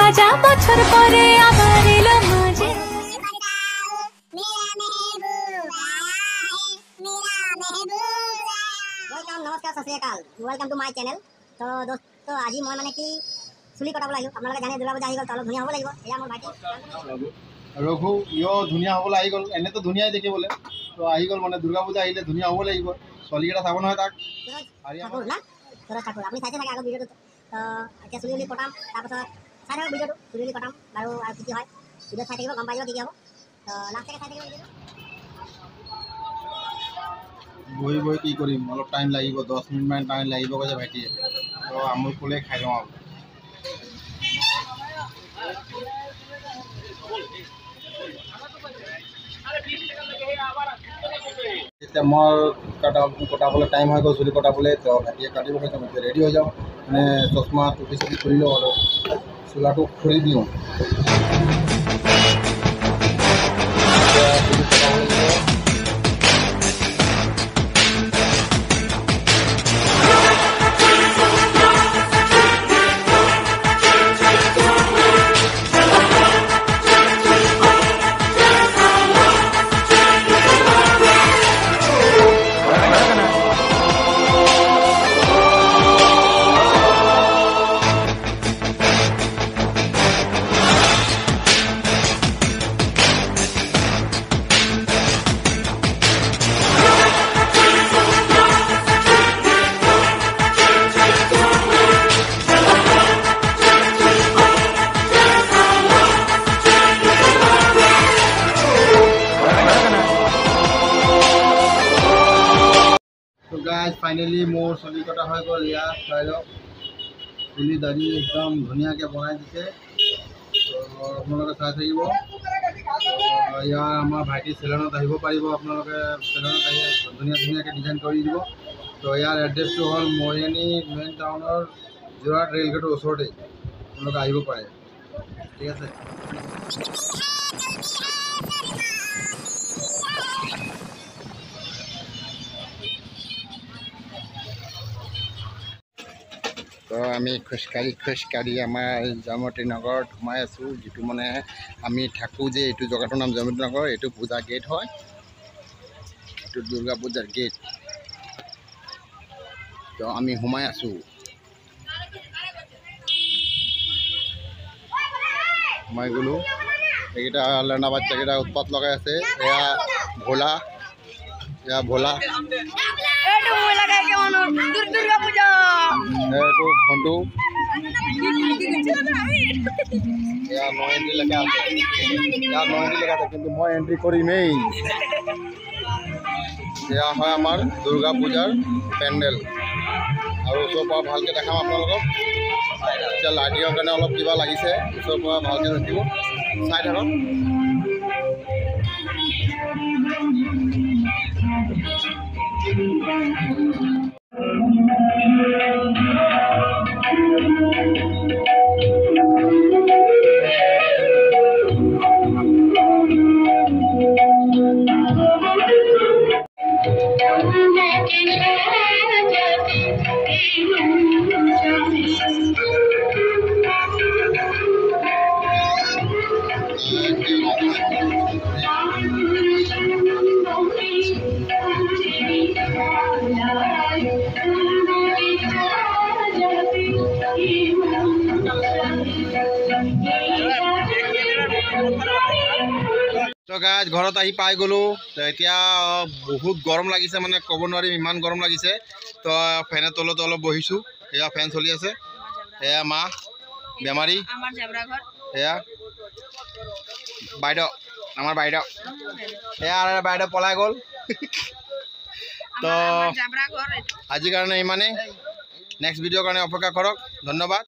রাজা বছর পরে আবার এলো মাঝে। नमस्कार सत श्री अकाल वेलकम टू माय चैनल। तो दोस्तों आज मैं माने कि चुली कटाब लगे अपना जाने दुर्गा पूजा आगे तो धुनिया हम लगे एया मोर भाइटी रघु यो धुनिया हम आई गल एने तो धुनिया देखे बोले तो आई गल माने दुर्गा पूजा आइले धुनिया हम लगे चलिकेटा चाब ना ताक ठाकुर ना सूरज ठाकुर अपनी चाइছে থাকে আগৰ ভিডিওটো তো এতিয়া চুলি কটাম তাৰপাছত চাই থাকক ভিডিওটো চুলি কটাম বাৰু আৰু কি হয় ভিডিও চাই থাকিব গম পাই যাব কি হ'ব তো লাষ্টলৈকে চাই থাকিব ভিডিওটো বহি বহি কি কৰিম অলপ টাইম লাগিব 10 মিনিট মান টাইম লাগিব কৈছে ভাইটিয়ে তো আমুল কোলে খাই লওঁ এতিয়া মই কটাবলৈ টাইম হৈ গ'ল চুলি কটাবলৈ তো ভাইটিয়ে কাটিব কৈছে মই ৰেডি হৈ যাওঁ মানে চশমা টুপি চুপি খুলি লওঁ আৰু চোলাটো খুলি দিওঁ तो गाइस फाइनली मोर चुली कटा हो गल या चाय लो चुली दाढ़ी एकदम धुनिया के बनाई दिसे तो आपलोके चाय থাকিব या आमार भाइटी सेलुनत आहिब पारिब आपलोके सेलुनत आहि धुनिया धुनिया के डिजाइन करि दिबो तो यार एड्रेस तो हल मरियानी मेन टाउनर जोराट रेल गेटर ओसरते आपलोके आहिब पारे ठीक আছে तो आमी खुशकारी आमार जयमती नगर सोमाई आसो जी माने आमी थाको जे एटू जगाटोर नाम जयमती नगर एटू पूजा गेट है एटू दुर्गा पूजार गेट तो आमी सोमाई आसो सोमाई गलो एटा लेना बाच्चा उत्पात लगे आछे एया भोला दुर्गा पूजा फंटू यार नो एंट्री लगा किन्तु मैं एंट्री करिमेई या है आमार दुर्गा पूजार पेंडेल और ऊपर पर भालके देखाम आपनालोকক এতিয়া लाइटिंगৰ কাৰণে অলপ কিবা লাগিছে ऊपर पर भालके দেখিব চাই থাকক तो गाइस घरत आহি पाई गलो तो এতিয়া बहुत गरम लागिছে মানে কব নোৱাৰিম ইমান গৰম লাগিছে তো ফেনৰ তলত অলপ বহিছো এয়া ফেন চলি আছে এয়া মা বেমাৰী আমাৰ জেবৰা ঘৰ এয়া বাইদেউ আমাৰ বাইদেউ এয়া বাইদেউ পলাই গল তো জেবৰা ঘৰ আজিৰ কাৰণে ইমানে নেক্সট ভিডিঅ'ৰ কাৰণে অপেক্ষা কৰক ধন্যবাদ।